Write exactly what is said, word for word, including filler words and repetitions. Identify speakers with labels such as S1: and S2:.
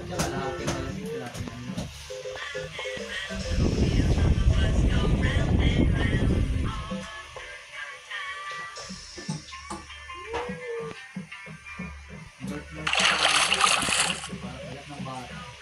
S1: Kalahating na lang ito natin. Birth month sa diba? Alat ng bata.